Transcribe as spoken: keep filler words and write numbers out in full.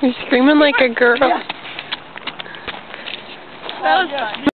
You're screaming like a girl. Yeah. That was fun.